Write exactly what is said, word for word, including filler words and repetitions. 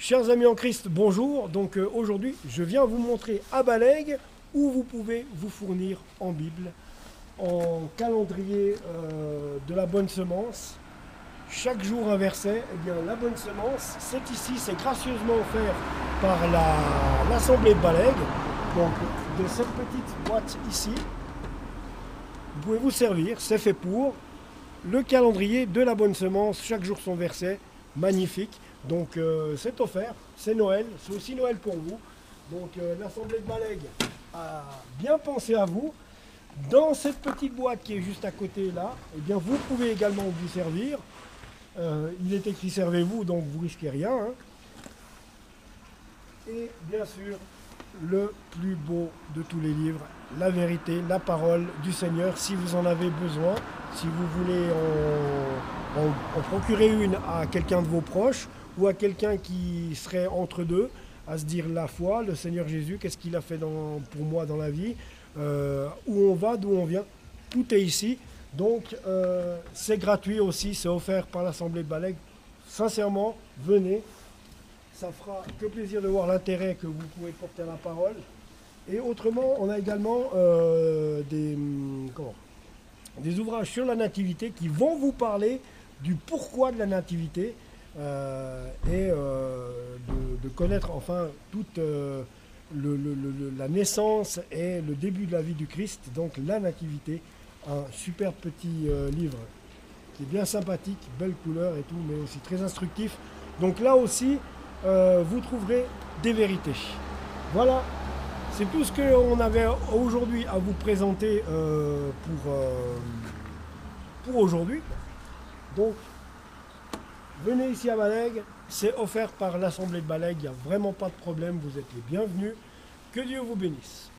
Chers amis en Christ, bonjour. Donc euh, aujourd'hui, je viens vous montrer à Balègue où vous pouvez vous fournir en Bible, en calendrier euh, de la bonne semence. Chaque jour un verset. Eh bien, la bonne semence, c'est ici, c'est gracieusement offert par la- l'Assemblée de Balègue. Donc, de cette petite boîte ici, vous pouvez vous servir, c'est fait pour. Le calendrier de la bonne semence, chaque jour son verset, magnifique. Donc euh, c'est offert, c'est Noël, c'est aussi Noël pour vous. Donc euh, l'Assemblée de Balègue a bien pensé à vous. Dans cette petite boîte qui est juste à côté là, eh bien vous pouvez également vous servir. Euh, il est écrit servez-vous, donc vous risquez rien, hein. Et bien sûr, le plus beau de tous les livres, la vérité, la parole du Seigneur, si vous en avez besoin, si vous voulez en, en- en procurer une à quelqu'un de vos proches ou à quelqu'un qui serait entre deux, à se dire la foi, le Seigneur Jésus, qu'est-ce qu'il a fait dans- pour moi dans la vie, euh, où on va, d'où on vient, tout est ici. Donc euh, c'est gratuit aussi, c'est offert par l'Assemblée de Balègue. Sincèrement, venez, ça fera que plaisir de voir l'intérêt que vous pouvez porter à la parole. Et autrement, on a également euh, des, hum, comment, des ouvrages sur la nativité qui vont vous parler du pourquoi de la nativité euh, et euh, de, de connaître enfin toute euh, le- le- le- la naissance et le début de la vie du Christ, donc la nativité. Un super petit euh, livre qui est bien sympathique, belle couleur et tout, mais aussi très instructif. Donc là aussi, euh, vous trouverez des vérités. Voilà, c'est tout ce qu'on avait aujourd'hui à vous présenter euh, pour, euh, pour aujourd'hui. Donc, venez ici à Balègue, c'est offert par l'Assemblée de Balègue, il n'y a vraiment pas de problème, vous êtes les bienvenus. Que Dieu vous bénisse.